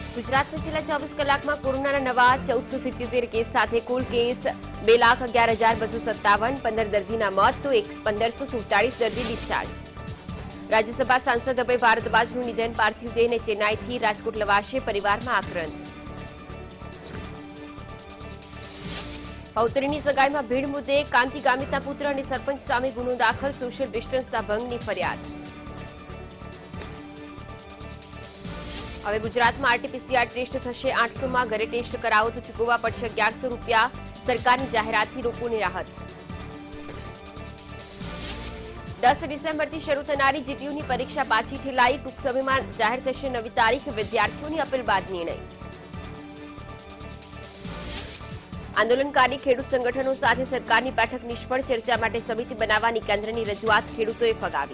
गुजरात में छेल्ला 24 कलाकमां कोरोनाना नवा 1477 केस साथे कुल केस 2,11,257, 15 दर्दीना मौत तो 1,547 दर्दी डिस्चार्ज। राज्यसभा सांसद अभय भारद्वाजનું નિધન, પાર્થિવ દેહને ચેન્નાઈથી રાજકોટ લવાશે, પરિવારમાં આક્રંદ। પૌત્રીની સગાઈમાં ભીડ મુદ્દે કાંતિ ગામિતના પુત્ર અને સરપંચ સામે ગુનો દાખલ, સોશિયલ ડિસ્ટન્સના ભંગની ફરિયાદ। હવે ગુજરાતમાં આરટીપીસીઆર ટેસ્ટ થશે 800માં, ઘરે ટેસ્ટ કરાવો તો ચૂકવવા પડશે 1100 રૂપિયા, સરકારની જાહેરાતથી લોકોને રાહત। 10 ડિસેમ્બરથી શરૂ થનારી જીટીયુની પરીક્ષા પાછી ઠેલાઈ, ટૂંક સમયમાં જાહેર થશે નવી તારીખ, વિદ્યાર્થીઓની અપીલ બાદ નિર્ણય। આંદોલનકારી ખેડૂત સંગઠનો સાથે સરકારની બેઠક નિષ્ફળ, ચર્ચા માટે સમિતિ બનાવવાની કેન્દ્રની રજૂઆત ખેડૂતોએ ફગાવી।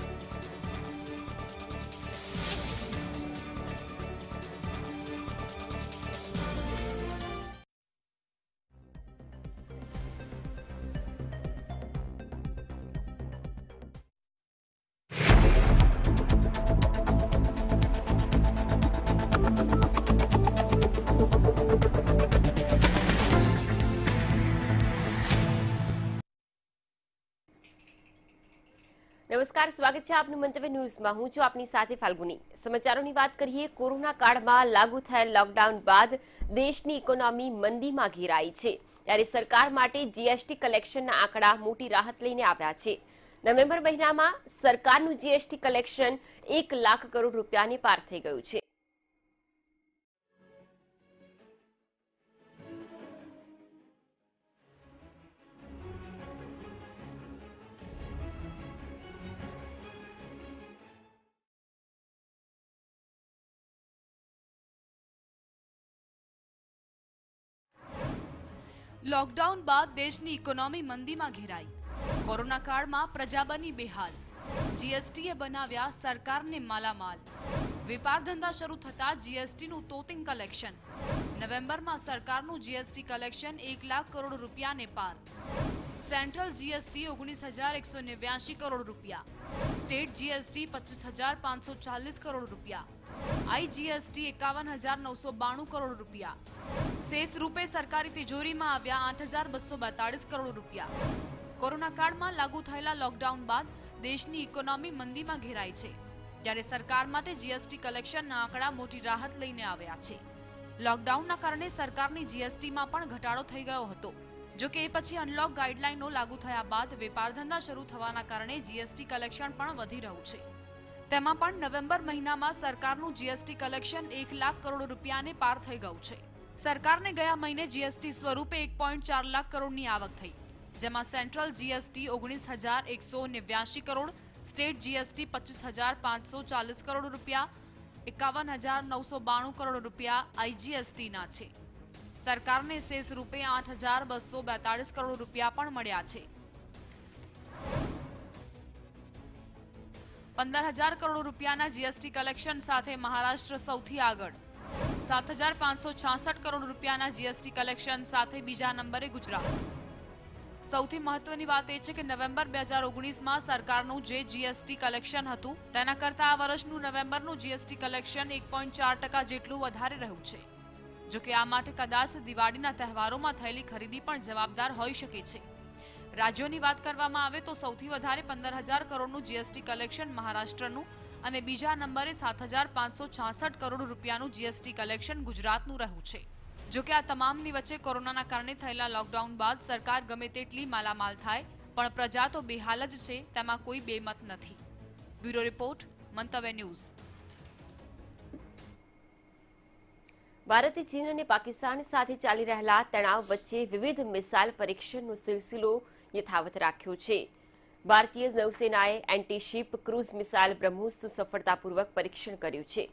नमस्कार, स्वागत है आपનું મંતવ્ય ન્યૂઝમાં। હું છું આપની સાથે ફાલ્ગુની। સમાચારોની વાત કરીએ। કોરોના કાળમાં લાગુ થયેલ લોકડાઉન બાદ દેશની ઇકોનોમી મંદીમાં ઘેરાઈ છે, ત્યારે સરકાર માટે જીએસટી કલેક્શનના આંકડા મોટી રાહત લઈને આવ્યા છે। નવેમ્બર મહિનામાં સરકારનું જીએસટી કલેક્શન 1 લાખ કરોડ રૂપિયાને પાર થઈ ગયું છે। लॉकडाउन बाद देशनी इकोनॉमी मंदी में घेराई। कोरोना काल में प्रजा बनी बेहाल। जीएसटीए बनाव्या सरकार ने मालामाल। वेपार धंधा शुरू थता जीएसटी नु तोतिंग कलेक्शन। नवेम्बर में सरकार नु जीएसटी कलेक्शन 1 लाख करोड़ रुपया ने पार। सेंट्रल जीएसटी 19,189 करोड़ रुपया। स्टेट जीएसटी 25,540 करोड़ रुपया। आईजीएसटी 51,992 करोड़ रुपया। शेष रूपे सरकारी तिजोरी में आव्या 8,242 करोड़ रुपया। कोरोना काल में लागू थयेला लॉकडाउन बाद देशनी इकोनॉमी मंदी में घेराई छे, त्यारे सरकार माटे जीएसटी कलेक्शन आंकड़ा मोटी राहत लईने आव्या छे। लॉकडाउनना कारणे सरकारनी जीएसटी में पण घटाडो थई गयो हतो, जो के पछी अनलॉक गाइडलाइनो लागू थया बाद वेपार धंधा शुरू थवाना कारणे जीएसटी कलेक्शन पण वधी રહ્યું છે। તેમાં પણ નવેમ્બર મહિનામાં સરકારનું જીએસટી કલેક્શન 1 લાખ કરોડ રૂપિયાને પાર થઈ ગયું છે। सरकार ने गया महीने जीएसटी स्वरूपे 1.4 लाख करोड़नी आवक थई, जेमां central GST 19,189 crore, state GST 25,540 crore रुपया, 51,992 करोड़ रुपया आईजीएसटी ना छे। सरकार ने शेष रूपे 8,242 करोड़ रुपया पण मळ्या छे। 15,000 करोड़ रुपयाना जीएसटी कलेक्शन साथे महाराष्ट्र सौथी आगळ। 7,566 करोड़ रुपयाना जीएसटी कलेक्शन साथे बीजा नंबरे गुजरात। सौथी महत्वनी वात ए छे के नवेम्बर 2019 में सरकारનું जे जीएसटी कलेक्शन हतुं तेना करता आ वर्षનું नवेम्बरનું जीएसटी कलेक्शन 1.4% જેટલું વધારે રહ્યું છે। જો કે આ માટે કદાચ દિવાળીના તહેવારોમાં થયેલી ખરીદી પણ જવાબદાર હોઈ શકે છે। રાજ્યોની વાત કરવામાં આવે તો સૌથી વધારે 15,000 કરોડનું જીએસટી કલેક્શન મહારાષ્ટ્રનું અને બીજા નંબરે 7,566 કરોડ રૂપિયાનું જીએસટી કલેક્શન ગુજરાતનું રહ્યું છે। જો કે આ તમામની વચ્ચે કોરોનાના કારણે થયેલા લોકડાઉન બાદ સરકાર ગમે તેટલી માલામાલ થાય પણ પ્રજા તો બેહાલ જ છે, તેમાં કોઈ બેમત નથી। Bureau report, Mantavya news. ભારતે ચીન અને પાકિસ્તાન સાથે ચાલી રહેલા તણાવ વચ્ચે વિવિધ મિસાઇલ પરીક્ષણનો સિલસિલો યથાવત રાખ્યો છે। ભારતીય નૌસેનાએ એન્ટી શિપ ક્રૂઝ મિસાઇલ બ્રહ્મોસનું સફળતાપૂર્વક પરીક્ષણ કર્યું છે।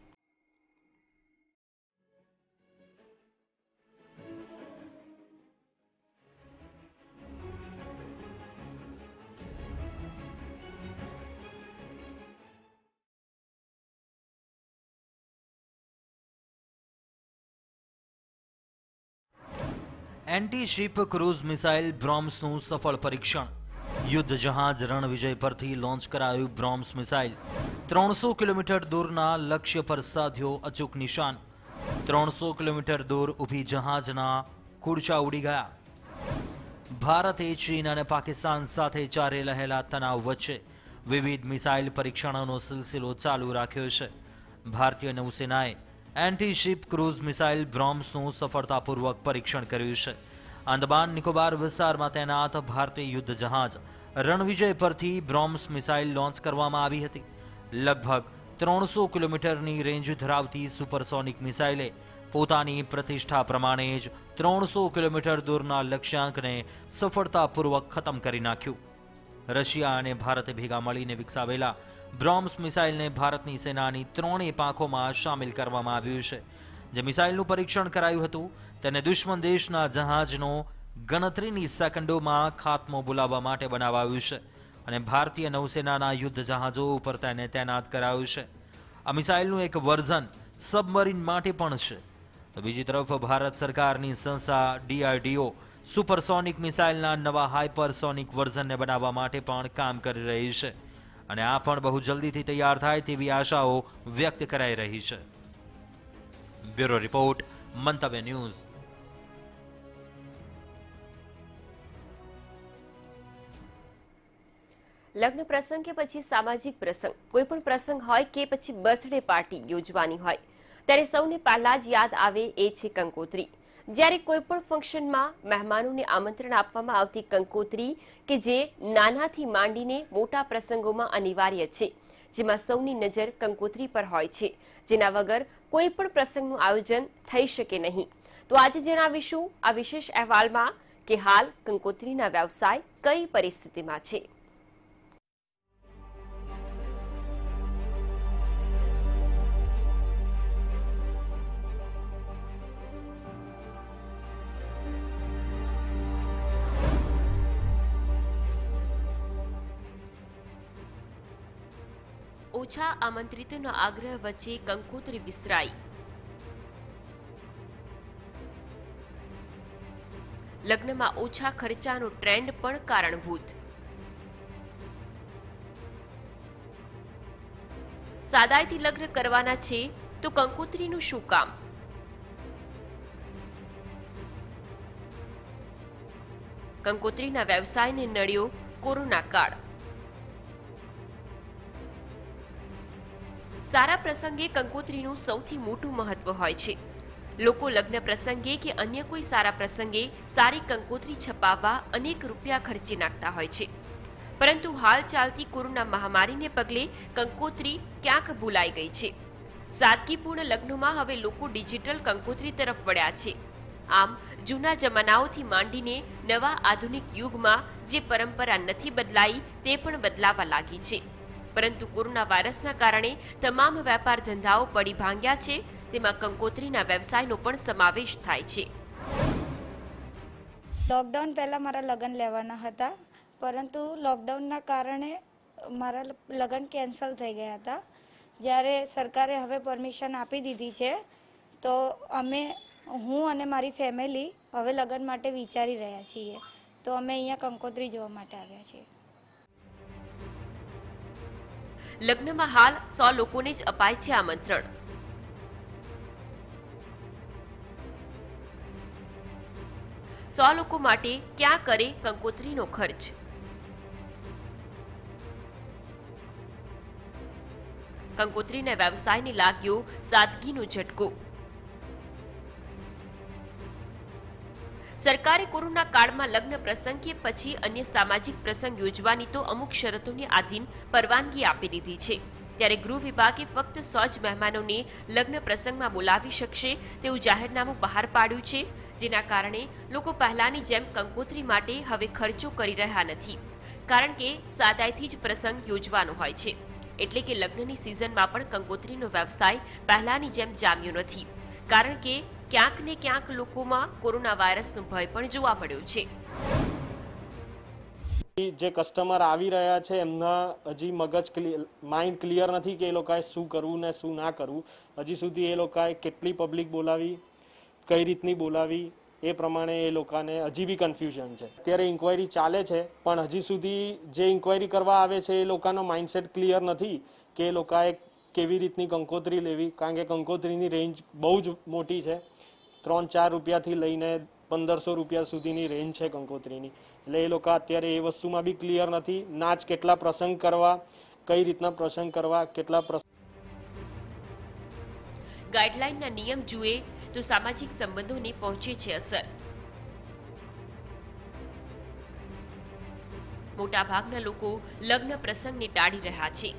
एंटी शिप क्रूज मिसाइल ब्रह्मोसનું સફળ પરીક્ષણ। युद्ध जहाज रणविजय परथी लॉन्च करायु ब्रह्मोस मिसाइल 300 किलोमीटर दूरना लक्ष्य पर साध्यो अचूक निशान। 300 કિલોમીટર દૂર ઊભી જહાજના કુડચા ઉડી ગયા. ભારતે ચીન અને પાકિસ્તાન સાથે ચાલી રહેલા તણાવ વચ્ચે વિવિધ મિસાઇલ પરીક્ષણોનો સિલસિલો ચાલુ રાખ્યો છે. ભારતીય નૌસેનાએ એન્ટી શિપ ક્રૂઝ મિસાઇલ બ્રોમ્સનું સફળતાપૂર્વક પરીક્ષણ કર્યું છે. આંદામાન નિકોબાર વિસ્તારમાં તૈનાત ભારતીય યુદ્ધ જહાજ રણવિજય પરથી બ્રોમ્સ મિસાઇલ લોન્ચ કરવામાં આવી હતી. લગભગ 300 કિલોમીટરની રેન્જ ધરાવતી સુપરસોનિક મિસાઇલે પોતાની પ્રતિષ્ઠા પ્રમાણે જ 300 કિલોમીટર દૂરના લક્ષ્યાંકને સફળતાપૂર્વક ખતમ કરી નાખ્યું. રશિયા અને ભારતે ભેગા મળીને વિકસાવેલા બ્રોમ્સ મિસાઇલને ભારતની સેનાની ત્રણેય પાંખોમાં સામેલ કરવામાં આવ્યું છે. જે મિસાઇલનું પરીક્ષણ કરાયું હતું તેને દુશ્મન દેશના જહાજનો ગણતરીની સેકન્ડોમાં ખાત્મો બોલાવવા માટે બનાવાયું છે અને ભારતીય નૌસેનાના યુદ્ધ જહાજો ઉપર તેને તૈનાત કરાયું છે. આ મિસાઇલનું એક વર્ઝન સબમરીન માટે પણ છે. તો બીજી તરફ ભારત સરકારની સંસ્થા DRDO સુપરસોનિક મિસાઇલના નવા હાઇપરસોનિક વર્ઝનને બનાવવા માટે પણ કામ કરી રહી છે અને આ પણ બહુ જલ્દીથી તૈયાર થાય તેવી આશાઓ વ્યક્ત કરાઈ રહી છે. Bureau report, Mantavya news. લગ્ન પ્રસંગ કે પછી સામાજિક પ્રસંગ, કોઈ પણ પ્રસંગ હોય કે પછી બર્થડે પાર્ટી યોજવાની હોય ત્યારે સૌને પહેલા જ યાદ આવે એ છે કંકોત્રી. જ્યારે કોઈ પણ ફંક્શનમાં મહેમાનોને આમંત્રણ આપવામાં આવતી કંકોત્રી કે જે નાનાથી માંડીને મોટા પ્રસંગોમાં અનિવાર્ય છે, જેમાં સૌની નજર કંકોત્રી પર હોય છે, જેના વગર કોઈ પણ પ્રસંગનું આયોજન થઈ શકે નહીં. તો આજે જણાવીશું આ વિશેષ અહેવાલમાં કે હાલ કંકોત્રીના વ્યવસાય કઈ પરિસ્થિતિમાં છે. ઓછા આમંત્રિતોના આગ્રહ વચ્ચે કંકોત્રી વિસરાઈ. લગ્નમાં ઓછા ખર્ચાનો ટ્રેન્ડ પણ કારણભૂત. સાદાઈથી લગ્ન કરવાના છે તો કંકોત્રીનું શું કામ? કંકોત્રીના વ્યવસાયને નડ્યો કોરોના કાળ. સારા પ્રસંગે કંકોત્રીનું સૌથી મોટું મહત્વ હોય છે. લોકો લગ્ન પ્રસંગે કે અન્ય કોઈ સારા પ્રસંગે સારી કંકોત્રી છપાવવા અનેક રૂપિયા ખર્ચી નાખતા હોય છે. પરંતુ હાલ ચાલતી કોરોના મહામારીને પગલે કંકોત્રી ક્યાંક ભૂલાઈ ગઈ છે. સાદગીપૂર્ણ લગ્નોમાં હવે લોકો ડિજિટલ કંકોત્રી તરફ વળ્યા છે. આમ જૂના જમાનાઓથી માંડીને નવા આધુનિક યુગમાં જે પરંપરા નથી બદલાઈ તે પણ બદલાવા લાગી છે. પરંતુ કોરોના વાયરસના કારણે તમામ વેપાર ધંધાઓ પડી ભાંગ્યા છે, તેમાં કંકોત્રીના વ્યવસાયનો પણ સમાવેશ થાય છે. લોકડાઉન પહેલાં મારા લગ્ન લેવાના હતા, પરંતુ લોકડાઉનના કારણે મારા લગ્ન કેન્સલ થઈ ગયા હતા. જ્યારે સરકારે હવે પરમિશન આપી દીધી છે તો હું અને મારી ફેમિલી હવે લગ્ન માટે વિચારી રહ્યા છીએ. તો અમે અહીંયા કંકોત્રી જોવા માટે આવ્યા છીએ. લગ્નમાં હાલ 100 લોકોને જ અપાય છે આમંત્રણ. સો લોકો માટે ક્યાં કરે કંકોત્રીનો ખર્ચ? કંકોત્રીના વ્યવસાયને લાગ્યો સાદગીનો ઝટકો. સરકારે કોરોના કાળમાં લગ્ન પ્રસંગ કે પછી અન્ય સામાજિક પ્રસંગ યોજવાની તો અમુક શરતોને આધીન પરવાનગી આપી દીધી છે. ત્યારે ગૃહ વિભાગે ફક્ત 100 જ મહેમાનોને લગ્ન પ્રસંગમાં બોલાવી શકશે તેવું જાહેરનામું બહાર પાડ્યું છે, જેના કારણે લોકો પહેલાની જેમ કંકોત્રી માટે હવે ખર્ચો કરી રહ્યા નથી. કારણ કે સાદાઈથી જ પ્રસંગ યોજવાનો હોય છે, એટલે કે લગ્નની સિઝનમાં પણ કંકોત્રીનો વ્યવસાય પહેલાની જેમ જામ્યો નથી. કારણ કે ક્યાંક ને ક્યાંક લોકોમાં કોરોના વાયરસનો ભય પણ જોવા મળ્યો છે. જે કસ્ટમર આવી રહ્યા છે એમના હજી માઇન્ડ ક્લિયર નથી કે એ લોકોએ શું કરવું ને શું ના કરવું. હજી સુધી એ લોકોએ કેટલી પબ્લિક બોલાવી, કઈ રીતની બોલાવી, એ પ્રમાણે એ લોકોને હજી બી કન્ફ્યુઝન છે. અત્યારે ઇન્ક્વાયરી ચાલે છે, પણ હજી સુધી જે ઇન્ક્વાયરી કરવા આવે છે એ લોકોનો માઇન્ડસેટ ક્લિયર નથી કે એ લોકોએ કેવી રીતની કંકોત્રી લેવી, કારણ કે કંકોત્રીની રેન્જ બહુ જ મોટી છે. 3-4 રૂપિયાથી લઈને 1500 રૂપિયા સુધીની રેન્જ છે કંકોત્રીની. એટલે એ લોકો અત્યારે એ વસ્તુમાં બી ક્લિયર નથી. નાચ કેટલા પ્રસંગ કરવા, કઈ રીતના પ્રસંગ કરવા, કેટલા ગાઈડલાઈનના નિયમ જુએ તો સામાજિક સંબંધોને પહોંચે છે અસર. મોટાભાગના લોકો લગ્ન પ્રસંગને ટાળી રહ્યા છે.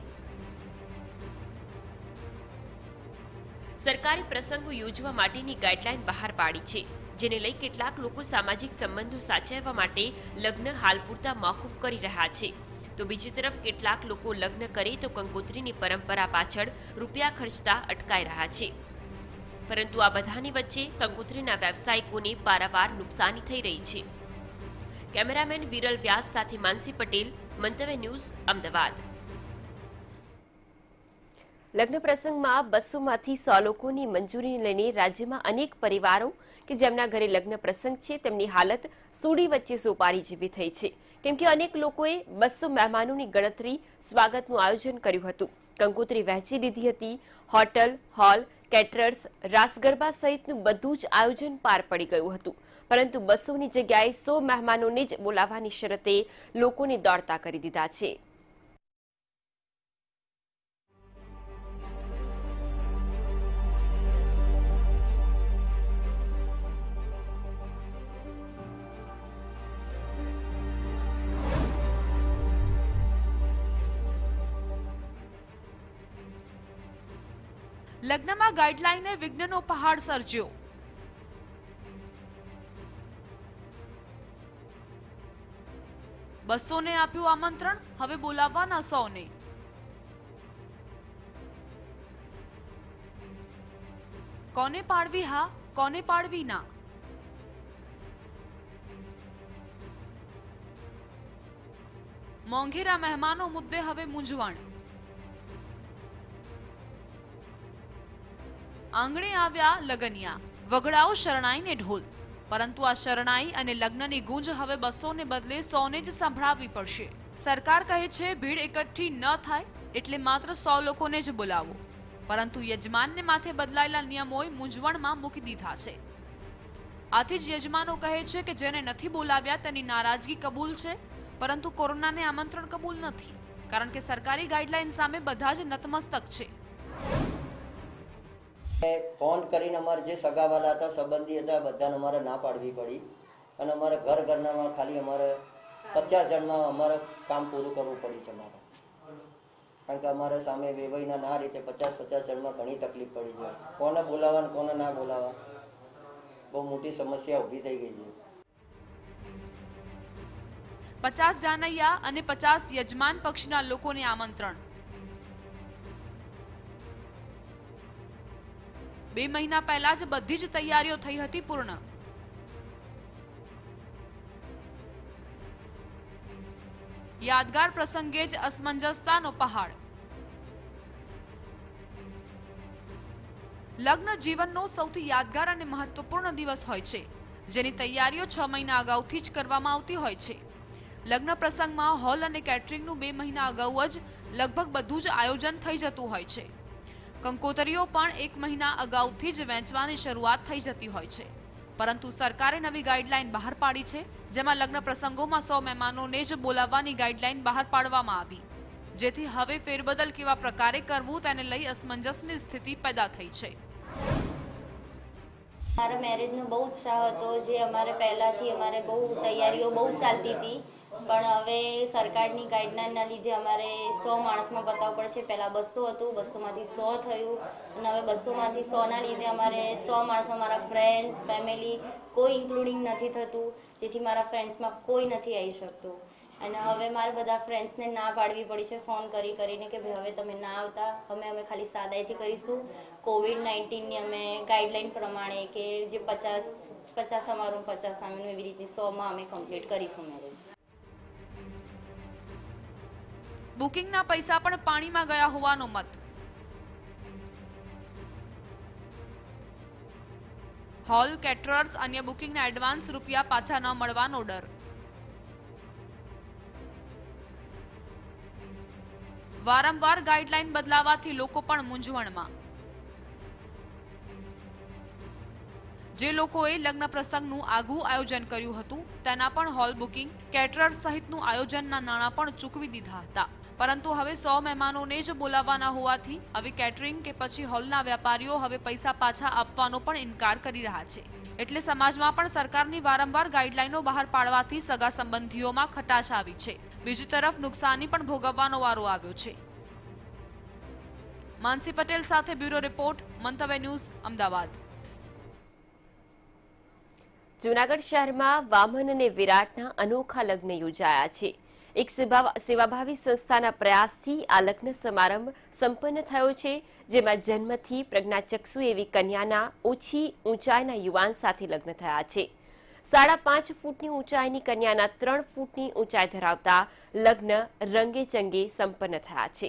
સરકારી પ્રસંગો યોજવા માટેની ગાઈડલાઈન બહાર પાડી છે, જેને લઈ કેટલાક લોકો સામાજિક સંબંધો સાચવવા માટે લગ્ન હાલ પૂરતા મોકૂફ કરી રહ્યા છે. તો બીજી તરફ કેટલાક લોકો લગ્ન કરે તો કંકોત્રીની પરંપરા પાછળ રૂપિયા ખર્ચતા અટકાઈ રહ્યા છે. પરંતુ આ બધાની વચ્ચે કંકોત્રીના વ્યવસાયિકોને પારાવાર નુકસાની થઈ રહી છે. કેમેરામેન વિરલ વ્યાસ સાથે માનસી પટેલ, મંતવ્ય ન્યૂઝ, અમદાવાદ. લગ્ન પ્રસંગમાં 200માંથી 100 લોકોની મંજૂરીને લઈને રાજ્યમાં અનેક પરિવારો કે જેમના ઘરે લગ્ન પ્રસંગ છે તેમની હાલત સૂડી વચ્ચે સોપારી જેવી થઈ છે, કેમ કે અનેક લોકોએ 200 મહેમાનોની ગણતરી સ્વાગતનું આયોજન કર્યું હતું, કંકોત્રી વહેંચી લીધી હતી. Hotel, hall, caterers, Raas Garba સહિતનું બધું જ આયોજન પાર પડી ગયું હતું, પરંતુ 200ની જગ્યાએ 100 મહેમાનોને જ બોલાવવાની શરતે લોકોને દોડતા કરી દીધા છે. લગ્નમાં ગાઈડલાઈને વિઘ્નનો પહાડ સર્જ્યો. બસોને આપ્યું આમંત્રણ, હવે બોલાવવાના 100ને. કોને પાડવી હા, કોને પાડવી ના. મોંઘેરા મહેમાનો મુદ્દે હવે મૂંઝવણ. આંગણે આવ્યા લગનિયા, વગડાઓ શરણાઈને ઢોલ. પરંતુ આ શરણાઈ અને લગ્નની ગુંજ હવે 200ને બદલે 100ને જ સંભળાવવી પડશે. સરકાર કહે છે ભીડ એકઠી ન થાય એટલે માત્ર 100 લોકોને જ બોલાવો, પરંતુ યજમાનને માથે બદલાયેલા નિયમોએ મૂંઝવણમાં મૂકી દીધા છે. આથી જ યજમાનો કહે છે કે જેને નથી બોલાવ્યા તેની નારાજગી કબૂલ છે, પરંતુ કોરોનાને આમંત્રણ કબૂલ નથી, કારણ કે સરકારી ગાઈડલાઈન સામે બધા જ નતમસ્તક છે. ફોન કરીને અમારે જે સગાવાલા હતા, સંબંધી હતા, બધાને અમારે ના પાડવી પડી અને અમારે ઘરનામાં ખાલી અમારે 50 જણમાં અમારે કામ પૂરું કરવું પડ્યું છે મારે, કારણ કે અમારે સામે વેવાઈના ના રીતે 50 જણમાં ઘણી તકલીફ પડી છે. કોને બોલાવવા કોને ના બોલાવવા બહુ મોટી સમસ્યા ઊભી થઈ ગઈ છે. 50 જાનૈયા અને 50 યજમાન પક્ષના લોકોને આમંત્રણ. 2 મહિના પહેલા જ બધી જ તૈયારીઓ થઈ હતી પૂર્ણ. યાદગાર પ્રસંગે જ અસમંજસતાનો પહાડ. લગ્ન જીવનનો સૌથી યાદગાર અને મહત્વપૂર્ણ દિવસ હોય છે, જેની તૈયારીઓ 6 મહિના અગાઉથી જ કરવામાં આવતી હોય છે. લગ્ન પ્રસંગમાં હોલ અને કેટરિંગનું 2 મહિના અગાઉ જ લગભગ બધું જ આયોજન થઈ જતું હોય છે. કંકોતરીઓ પણ 1 મહિના અગાઉથી જ વેચવાની શરૂઆત થઈ જતી હોય છે. પરંતુ સરકારે નવી ગાઈડલાઈન બહાર પાડી છે, જેમાં લગ્ન પ્રસંગોમાં 100 મહેમાનોને જ બોલાવવાની ગાઈડલાઈન બહાર પાડવામાં આવી, જેથી હવે ફેરબદલ કેવા પ્રકારે કરવું તેને લઈ અસમંજસની સ્થિતિ પેદા થઈ છે. મારા મેરેજનો બહુ ઉત્સાહ હતો, જે અમારે પહેલાંથી અમારે બહુ તૈયારીઓ બહુ ચાલતી હતી, પણ હવે સરકારની ગાઈડલાઈનના લીધે અમારે 100 માણસમાં બતાવવું પડે છે. પહેલાં 200 હતું, 200માંથી 100 થયું, અને હવે 200માંથી 100ના લીધે અમારે 100 માણસમાં મારા ફ્રેન્ડ્સ, ફેમિલી કોઈ ઇન્ક્લુડિંગ નથી થતું, જેથી મારા ફ્રેન્ડ્સમાં કોઈ નથી આવી શકતું. અને હવે મારે બધા ફ્રેન્ડ્સને ના પાડવી પડી છે ફોન કરીને કે ભાઈ હવે તમે ના આવતા, અમે ખાલી સાદાઈથી કરીશું. કોવિડ-19ની અમે ગાઈડલાઈન પ્રમાણે કે જે 50 અમારું 50 સામેનું એવી રીતે 100માં અમે કમ્પ્લીટ કરીશું મેરેજ. બુકિંગના પૈસા પણ પાણીમાં ગયા હોવાનો મત. હોલ, કેટરર્સ, અન્ય બુકિંગના એડવાન્સ રૂપિયા પાછા ન મળવાનો ડર. વારંવાર ગાઈડલાઈન બદલાવાથી લોકો પણ મૂંઝવણમાં. જે લોકોએ લગ્ન પ્રસંગનું આગવું આયોજન કર્યું હતું તેના પણ હોલ બુકિંગ, કેટરર સહિતનું આયોજનના નાણાં પણ ચૂકવી દીધા હતા. પરંતુ હવે 100 મહેમાનોને જ બોલાવવાના હોવાથી હવે કેટરિંગ કે પછી હોલના વેપારીઓ હવે પૈસા પાછા આપવાનો પણ ઇનકાર કરી રહ્યા છે. એટલે સમાજમાં પણ સરકારની વારંવાર ગાઈડલાઈનો બહાર પાડવાથી સગા સંબંધીઓમાં ખટાશ આવી છે. બીજી તરફ નુકસાની પણ ભોગવવાનો વારો આવ્યો છે. માનસી પટેલ સાથે bureau report, Mantavya news, Ahmedabad. Junagadh શહેરમાં વામન અને વિરાટના અનોખા લગ્ન યોજાયા છે. એક સેવાભાવી સંસ્થાના પ્રયાસથી આ લગ્ન સમારંભ સંપન્ન થયો છે, જેમાં જન્મથી પ્રજ્ઞાચક્ષુ એવી કન્યાના ઓછી ઊંચાઈના યુવાન સાથે લગ્ન થયા છે. 5.5 ફૂટની ઊંચાઈની કન્યાના 3 ફૂટની ઊંચાઈ ધરાવતા લગ્ન રંગે ચંગે સંપન્ન થયા છે.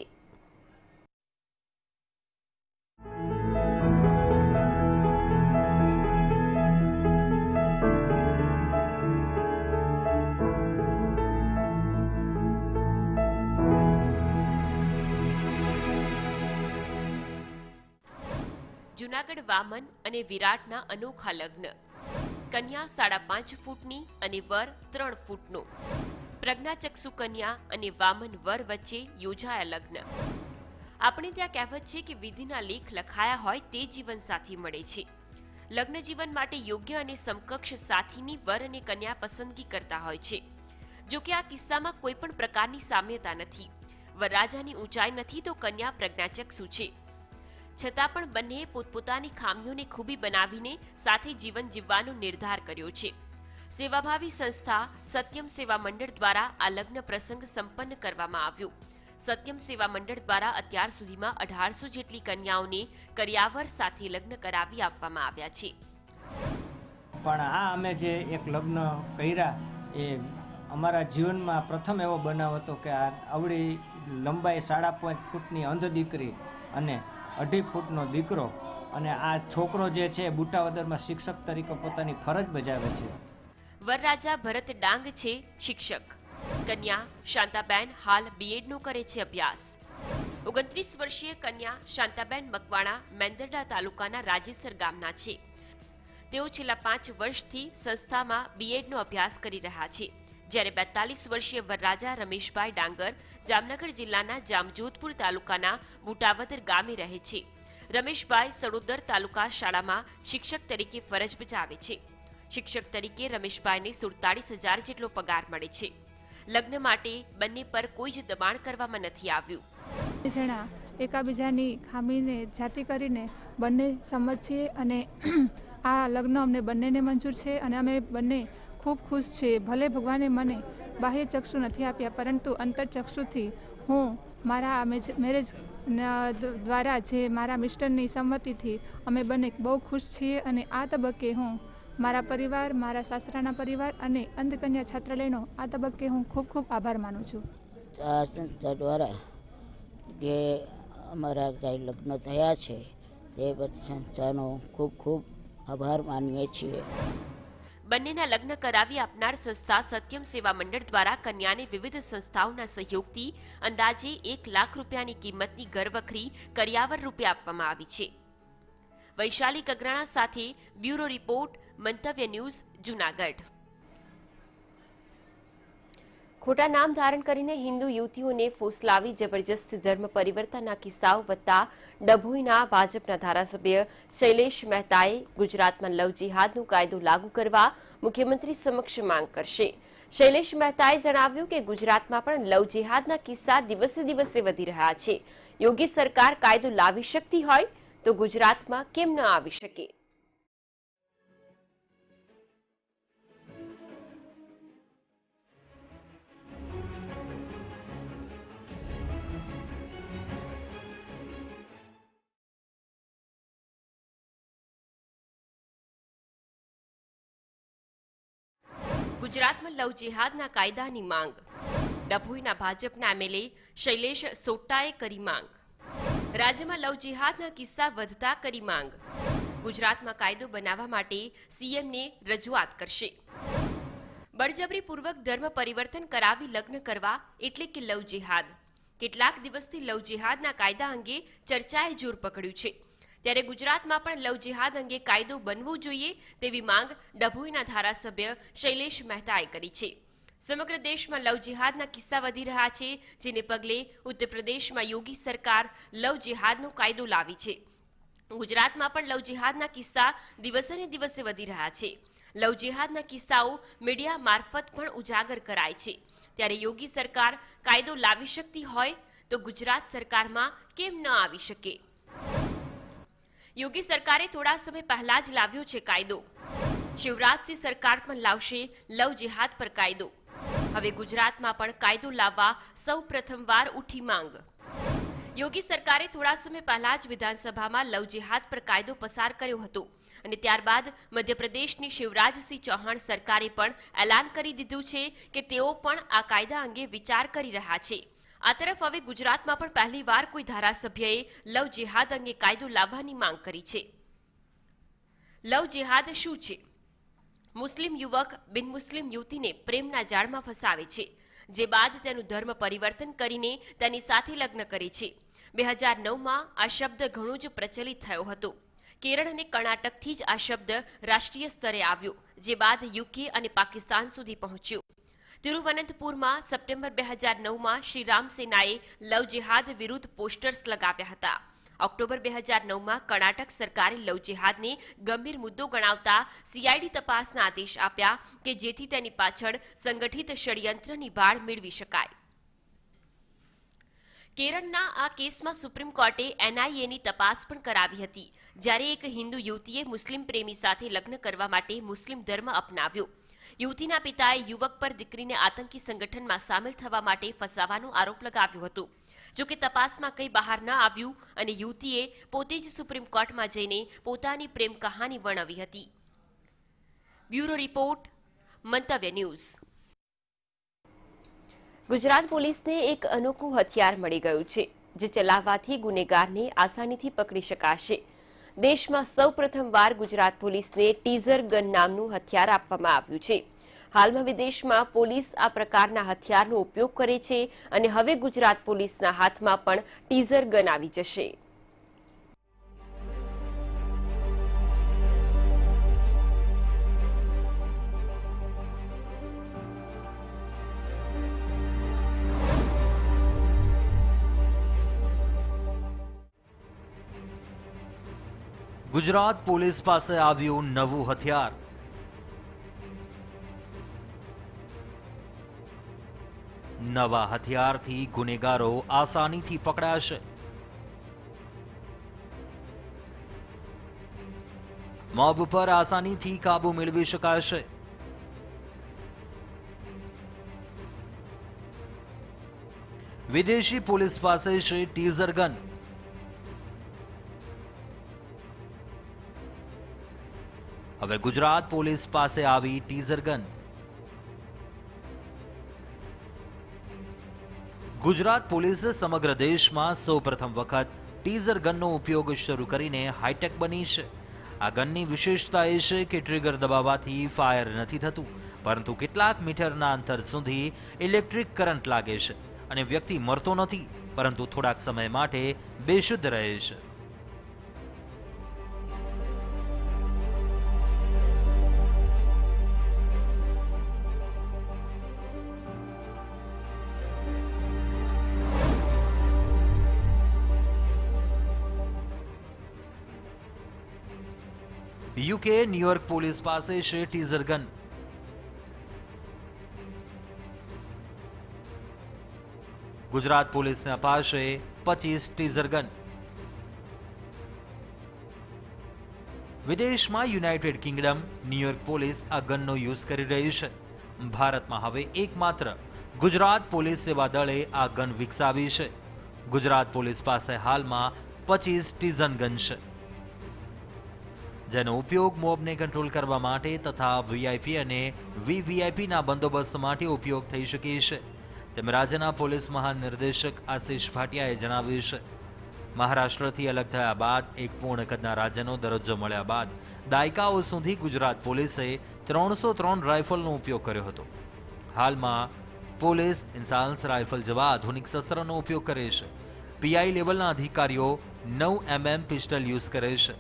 જૂનાગઢ વામન અને વિરાટના અનોખા લગ્ન. કન્યા 5.5 ફૂટની અને વર 3 ફૂટનો. પ્રજ્ઞાચક્ષુ કન્યા અને વામન વર વચ્ચે યોજાયા લગ્ન. આપણે ત્યાં કહેવત છે કે વિધિના લેખ લખાયા હોય તે જીવનસાથી મળે છે. લગ્ન જીવન માટે યોગ્ય અને સમકક્ષ સાથીની વર અને કન્યા પસંદગી કરતા હોય છે. જો કે આ કિસ્સામાં કોઈ પણ પ્રકારની સામ્યતા નથી. વરરાજાની ઊંચાઈ નથી તો કન્યા પ્રજ્ઞાચક્ષુ છે. છતાં પણ બંનેએ પોતપોતાની ખામીઓને ખૂબી બનાવીને સાથે જીવન જીવવાનો નિર્ધાર કર્યો છે. સેવાભાવી સંસ્થા સત્યમ સેવા મંડળ દ્વારા આ લગ્ન પ્રસંગ સંપન્ન કરવામાં આવ્યો. સત્યમ સેવા મંડળ દ્વારા અત્યાર સુધીમાં 1800 જેટલી કન્યાઓને કર્યાવર સાથે લગ્ન કરાવી આપવામાં આવ્યા છે. પણ આ અમે જે એક લગ્ન કર્યા એ અમારા જીવનમાં પ્રથમ એવો બનાવ હતો કે આ આવડી લંબાઈ 5.5 ફૂટની અંધ દીકરી અને 2.5 ફૂટનો દીકરો અને આ છોકરો જે છે બુટાવદરમાં શિક્ષક તરીકે પોતાની ફરજ બજાવે છે. વરરાજા ભરત ડાંગ છે શિક્ષક. કન્યા શાંતાબેન હાલ બીએડનો કરે છે અભ્યાસ. 29 વર્ષીય કન્યા શાંતાબેન મકવાણા મેંદરડા તાલુકાના રાજેસર ગામના છે. તેઓ છેલ્લા 5 વર્ષથી સંસ્થામાં બીએડનો અભ્યાસ કરી રહ્યા છે. જ્યારે 42 વર્ષીય વરરાજા રમેશભાઈ ડાંગર જામનગર જિલ્લાના જામજોધપુર તાલુકાના બુટાવદર ગામે રહે છે. રમેશભાઈ સડોદર તાલુકા શાળામાં શિક્ષક તરીકે ફરજ બજાવે છે. શિક્ષક તરીકે રમેશભાઈને 47,000 જેટલો પગાર મળે છે. લગ્ન માટે બંને પર કોઈ જ દબાણ કરવામાં નથી આવ્યું. જણા એકાબીજાની ખામીને જાતિ કરીને બંને સંમત છીએ અને આ લગ્ન અમને બંનેને મંજૂર છે અને અમે બંને ખૂબ ખુશ છીએ. ભલે ભગવાને મને બાહ્ય ચક્ષુ નથી આપ્યા પરંતુ અંતરચક્ષુથી હું મારા મેરેજ દ્વારા જે મારા મિસ્ટરની સંમતિથી અમે બંને બહુ ખુશ છીએ અને આ તબક્કે હું મારા પરિવાર, મારા સાસરાના પરિવાર અને અંધકન્યા છાત્રાલયનો આ તબક્કે હું ખૂબ ખૂબ આભાર માનું છું. આ સંસ્થા દ્વારા જે અમારા કાંઈ લગ્ન થયા છે તે બધી સંસ્થાનો ખૂબ ખૂબ આભાર માનીએ છીએ. બંનેના લગ્ન કરાવી આપનાર સંસ્થા સત્યમ સેવા મંડળ દ્વારા કન્યાને વિવિધ સંસ્થાઓના સહયોગથી અંદાજે 1 લાખ રૂપિયાની કિંમતની ઘરવખરી કર્યાવર રૂપે આપવામાં આવી છે. વૈશાલી કગરાણા સાથે bureau report, Mantavya news, Junagadh. ખોટા નામ ધારણ કરીને હિન્દુ યુવતીઓને ફોસલાવી જબરજસ્ત ધર્મ પરિવર્તનના કિસ્સાઓ વધતા ડભોઈના ભાજપના ધારાસભ્ય શૈલેષ મહેતાએ ગુજરાતમાં લવ જિહાદનો કાયદો લાગુ કરવા મુખ્યમંત્રી સમક્ષ માંગ કરશે. શૈલેષ મહેતાએ જણાવ્યું કે ગુજરાતમાં પણ લવ જિહાદના કિસ્સા દિવસે દિવસે વધી રહ્યા છે. યોગી સરકાર કાયદો લાવી શકતી હોય તો ગુજરાતમાં કેમ ન આવી શકે? ગુજરાતમાં લવ જિહાદના કાયદાની માંગ. ડભોઈના ભાજપના એમએલએ શૈલેષ સોટ્ટાએ કરી માંગ. રાજ્યમાં લવ જિહાદના કિસ્સા વધતા કરી માંગ. ગુજરાતમાં કાયદો બનાવવા માટે સીએમને રજૂઆત કરશે. બળજબરીપૂર્વક ધર્મ પરિવર્તન કરાવી લગ્ન કરવા એટલે કે લવ જિહાદ. કેટલાક દિવસથી લવ જિહાદના કાયદા અંગે ચર્ચાએ જોર પકડ્યું છે, ત્યારે ગુજરાતમાં પણ લવ જિહાદ અંગે કાયદો બનવો જોઈએ તેવી માંગ ડભોઈના ધારાસભ્ય શૈલેષ મહેતાએ કરી છે. સમગ્ર દેશમાં લવ જિહાદના કિસ્સા વધી રહ્યા છે, જેને પગલે ઉત્તર પ્રદેશમાં યોગી સરકાર લવ જિહાદનો કાયદો લાવી છે. ગુજરાતમાં પણ લવ જિહાદના કિસ્સા દિવસે ને દિવસે વધી રહ્યા છે. લવ જિહાદના કિસ્સાઓ મીડિયા મારફત પણ ઉજાગર કરાય છે, ત્યારે યોગી સરકાર કાયદો લાવી શકતી હોય તો ગુજરાત સરકારમાં કેમ ન આવી શકે? યોગી સરકારે થોડા સમય પહેલા જ લાવ્યો છે કાયદો. શિવરાજસિંહ સરકાર પણ લાવશે લવ જિહાદ પર કાયદો. હવે ગુજરાતમાં પણ કાયદો લાવવા સૌ પ્રથમવાર ઉઠી માંગ. યોગી સરકારે થોડા સમય પહેલા જ વિધાનસભામાં લવ જિહાદ પર કાયદો પસાર કર્યો હતો અને ત્યારબાદ મધ્યપ્રદેશની શિવરાજસિંહ ચૌહાણ સરકારે પણ એલાન કરી દીધું છે કે તેઓ પણ આ કાયદા અંગે વિચાર કરી રહ્યા છે. આ તરફ હવે ગુજરાતમાં પણ પહેલીવાર કોઈ ધારાસભ્યએ લવ જિહાદ અંગે કાયદો લાવવાની માંગ કરી છે. લવ જિહાદ શું છે? મુસ્લિમ યુવક બિન મુસ્લિમ યુવતીને પ્રેમના જાળમાં ફસાવે છે, જે બાદ તેનું ધર્મ પરિવર્તન કરીને તેની સાથે લગ્ન કરે છે. 2009માં આ શબ્દ ઘણો જ પ્રચલિત થયો હતો. કેરળ અને કર્ણાટકથી જ આ શબ્દ રાષ્ટ્રીય સ્તરે આવ્યો, જે બાદ યુકે અને પાકિસ્તાન સુધી પહોંચ્યો. તિરુવનંતપુરમાં સપ્ટેમ્બર 2009માં શ્રી રામ સેનાએ લવ જિહાદ વિરુદ્ધ પોસ્ટર્સ લગાવ્યા હતા. ઓક્ટોબર 2009માં કર્ણાટક સરકારે લવ જિહાદને ગંભીર મુદ્દો ગણાવતા CID તપાસના આદેશ આપ્યા કે જેથી તેની પાછળ સંગઠિત ષડયંત્રની ભાળ મેળવી શકાય. કેરળના આ કેસમાં સુપ્રીમ કોર્ટે NIAની તપાસ પણ કરાવી હતી, જ્યારે એક હિન્દુ યુવતીએ મુસ્લિમ પ્રેમી સાથે લગ્ન કરવા માટે મુસ્લિમ ધર્મ અપનાવ્યો. યુવતીના પિતાએ યુવક પર દીકરીને આતંકી સંગઠનમાં સામેલ થવા માટે ફસાવાનો આરોપ લગાવ્યો હતો. જોકે તપાસમાં કંઈ બહાર ન આવ્યું અને યુવતીએ પોતે જ સુપ્રીમ કોર્ટમાં જઈને પોતાની પ્રેમ કહાની વર્ણવી હતી. Bureau report, Mantavya news. Gujarat પોલીસને એક અનોખું હથિયાર મળી ગયું છે, જે ચલાવવાથી ગુનેગારને આસાનીથી પકડી શકાશે. દેશમાં સૌપ્રથમવાર ગુજરાત પોલીસને ટીઝર ગન નામનું હથિયાર આપવામાં આવ્યું છે. હાલમાં વિદેશમાં પોલીસ આ પ્રકારના હથિયારનો ઉપયોગ કરે છે અને હવે ગુજરાત પોલીસના હાથમાં પણ ટીઝર ગન આવી જશે. ગુજરાત પોલીસ પાસે આવ્યું નવું હથિયાર. નવા હથિયારથી ગુનેગારો આસાનીથી પકડાશે. મોબ પર આસાનીથી કાબુ મેળવી શકાશે. વિદેશી પોલીસ પાસે છે ટીઝર ગન. હવે ગુજરાત પોલીસ પાસે આવી ટીઝર ગન. ગુજરાત પોલીસે સમગ્ર દેશમાં સૌપ્રથમ વખત ટીઝર ગનનો ઉપયોગ શરૂ કરીને હાઈટેક બની છે. આ ગનની વિશેષતા એ છે કે ટ્રિગર દબાવવાથી ફાયર નથી થતું, પરંતુ કેટલાક મીટરના અંતર સુધી ઇલેક્ટ્રિક કરંટ લાગે છે અને વ્યક્તિ મરતો નથી, પરંતુ થોડાક સમય માટે બેશુદ્ધ રહે છે. યુકે ન્યુયોર્ક પોલીસ પાસે છે ટીઝર ગન. ગુજરાત પોલીસને અપાશે 25 ટીઝર ગન. વિદેશમાં યુનાઇટેડ કિંગડમ, ન્યુયોર્ક પોલીસ આ ગનનો યુઝ કરી રહી છે. ભારતમાં હવે એકમાત્ર ગુજરાત પોલીસ સેવા દળે આ ગન વિકસાવી છે. ગુજરાત પોલીસ પાસે હાલમાં 25 ટીઝર ગન છે, જેનો ઉપયોગ મોબને કંટ્રોલ કરવા માટે તથા VIP અને VVIPના બંદોબસ્ત માટે ઉપયોગ થઈ શકે છે, તેમ રાજ્યના પોલીસ મહાનિર્દેશક આશિષ ભાટિયાએ જણાવ્યું છે. મહારાષ્ટ્રથી અલગ થયા બાદ એક પૂર્ણ કદના રાજ્યનો દરજ્જો મળ્યા બાદ દાયકાઓ સુધી ગુજરાત પોલીસે 303 રાઇફલનો ઉપયોગ કર્યો હતો. હાલમાં પોલીસ ઇન્સાન્સ રાઇફલ જેવા આધુનિક શસ્ત્રોનો ઉપયોગ કરે છે. પીઆઈ લેવલના અધિકારીઓ 9 mm પિસ્ટલ યુઝ કરે છે.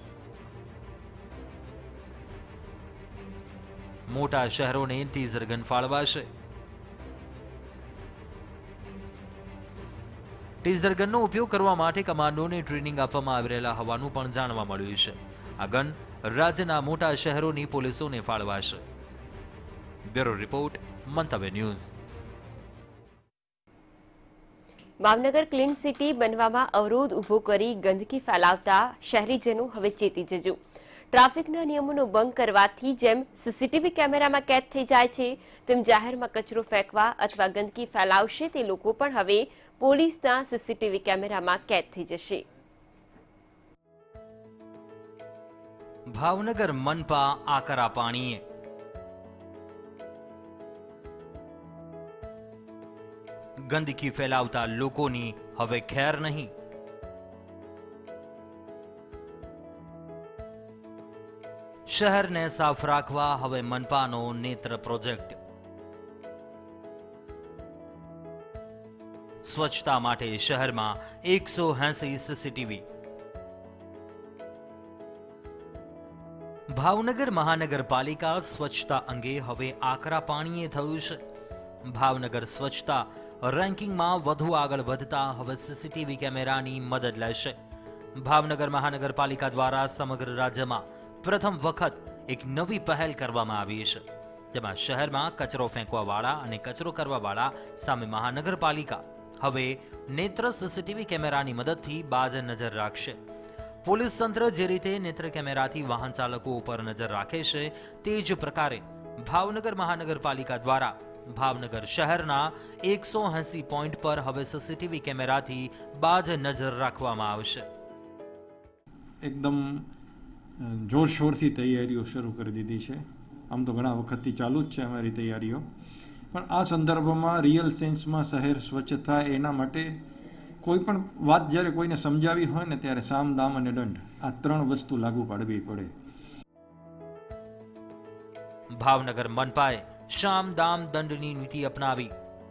મોટા શહેરોને ટીઝર ગન ફાળવાશે. ટીઝર ગનનો ઉપયોગ કરવા માટે કમાન્ડોને ટ્રેનિંગ આપવામાં આવી રહેલા હોવાનું પણ જાણવા મળ્યું છે. આ ગન રાજ્યના મોટા શહેરોની પોલીસોને ફાળવાશે. Bureau report, Mantavya news. Bhavnagar clean city બનવામાં અવરોધ ઊભો કરી ગંદકી ફેલાવતા શહેરીજનો હવે ચેતી જજો. ટ્રાફિકના નિયમોનો ભંગ કરવાથી જેમ સીસીટીવી કેમેરામાં કેદ થઈ જાય છે, તેમ જાહેરમાં કચરો ફેંકવા અથવા ગંદકી ફેલાવશે તે લોકો પણ હવે પોલીસના સીસીટીવી કેમેરામાં કેદ થઈ જશે. ભાવનગર મનપા આકરા પાણીએ. ગંદકી ફેલાવતા લોકોની હવે ખેર નહીં. શહેરને સાફ રાખવા હવે મનપાનો નેત્ર પ્રોજેક્ટ. સ્વચ્છતા માટે શહેરમાં 180 સીસીટીવી. ભાવનગર મહાનગરપાલિકા સ્વચ્છતા અંગે હવે આકરા પાણીએ થયું છે. ભાવનગર સ્વચ્છતા રેન્કિંગમાં વધુ આગળ વધતા હવે સીસીટીવી કેમેરાની મદદ લેશે. ભાવનગર મહાનગરપાલિકા દ્વારા સમગ્ર રાજ્યમાં પ્રથમ વખત એક નવી પહેલ કરવામાં આવી છે. તેમાં શહેરમાં કચરો ફેંકવાવાળા અને કચરો કરવાવાળા સામે મહાનગરપાલિકા હવે નેત્ર સીસીટીવી કેમેરાની મદદથી બાજ નજર રાખશે. પોલીસ તંત્ર જે રીતે નેત્ર કેમેરાથી વાહન ચાલકો ઉપર નજર રાખે છે, તે જ પ્રકારે ભાવનગર મહાનગરપાલિકા દ્વારા ભાવનગર શહેરના 180 પોઈન્ટ પર હવે સીસીટીવી કેમેરાથી બાજ નજર રાખવામાં આવશે. એકદમ જોરશોરથી તૈયારીઓ શરૂ કરી દીધી છે. આમ તો ઘણા વખતથી ચાલુ જ છે અમારી તૈયારીઓ, પણ આ સંદર્ભમાં રિયલ સેન્સમાં શહેર સ્વચ્છ થાય એના માટે કોઈ પણ વાત જ્યારે કોઈને સમજાવી હોય ને, ત્યારે સામ, દામ અને દંડ, આ 3 વસ્તુ લાગુ પાડવી પડે. ભાવનગર મનપાએ શામ, દામ, દંડની નીતિ અપનાવી.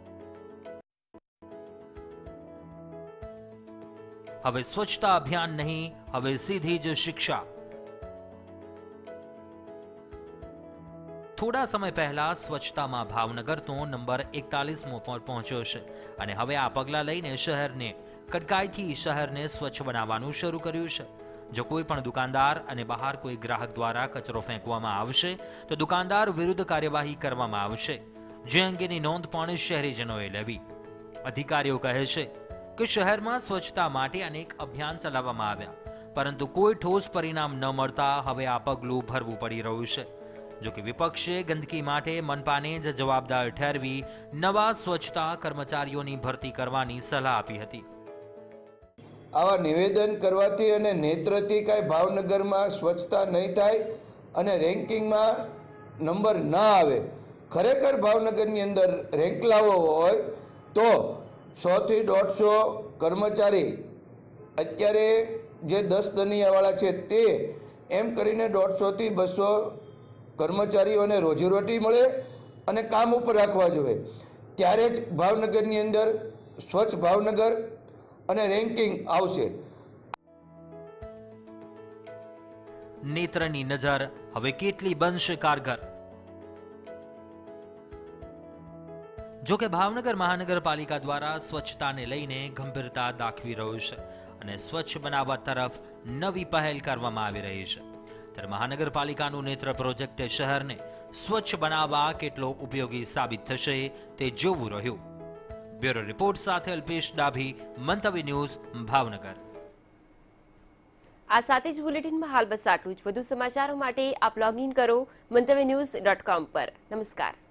હવે સ્વચ્છતા અભિયાન નહીં, હવે સીધી જ શિક્ષા. થોડા સમય પહેલા સ્વચ્છતામાં ભાવનગરનો નંબર 41મો પર પહોંચ્યો છે અને હવે આ પગલાં લઈને શહેરને કડકાઈથી શહેરને સ્વચ્છ બનાવવાનું શરૂ કર્યું છે. જો કોઈ પણ દુકાનદાર અને બહાર કોઈ ગ્રાહક દ્વારા કચરો ફેંકવામાં આવશે તો દુકાનદાર વિરુદ્ધ કાર્યવાહી કરવામાં આવશે, જે અંગેની નોંધ પણ શહેરીજનોએ લેવી. અધિકારીઓ કહે છે કે શહેરમાં સ્વચ્છતા માટે અનેક અભિયાન ચલાવવામાં આવ્યા, પરંતુ કોઈ ઠોસ પરિણામ ન મળતા હવે આ પગલું ભરવું પડી રહ્યું છે. જોકે વિપક્ષે ગંદકી માટે મનપાને જ જવાબદાર ઠેરવી નવા સ્વચ્છતા કર્મચારીઓની ભરતી કરવાની સલાહ આપી હતી. આવા નિવેદન કરવાથી અને નેત્રથી કાંઈ ભાવનગરમાં સ્વચ્છતા નહીં થાય અને રેન્કિંગમાં નંબર ના આવે. ખરેખર ભાવનગરની અંદર રેન્ક લાવવો હોય તો 100 થી 150 કર્મચારી, અત્યારે જે 10 દનિયાવાળા છે તે, એમ કરીને 150 થી 200 કર્મચારીઓને રોજીરોટી મળે અને કામ ઉપર રાખવા જોઈએ. ત્યારે જ ભાવનગરની અંદર સ્વચ્છ ભાવનગર અને રેન્કિંગ આવશે. નેત્રની નજર હવે કેટલી બનશે કારગર? જો કે ભાવનગર મહાનગરપાલિકા દ્વારા સ્વચ્છતાને લઈને ગંભીરતા દાખવી રહ્યું છે અને સ્વચ્છ બનાવવા તરફ નવી પહેલ કરવામાં આવી રહી છે. ત્યારે મહાનગરપાલિકાનું નેત્ર પ્રોજેક્ટ શહેરને સ્વચ્છ બનાવવા કેટલો ઉપયોગી સાબિત થશે તે જોવું રહ્યું. બ્યુરો રિપોર્ટ સાથે અલ્પેશ ડાભી, મંતવ્ય ન્યૂઝ, ભાવનગર. આ સાથે જ બુલેટિનમાં હાલ બસ આટલું જ. વધુ સમાચારો માટે આપ લોગ ઇન કરો મંતવ્યન્યૂઝ.com પર. નમસ્કાર.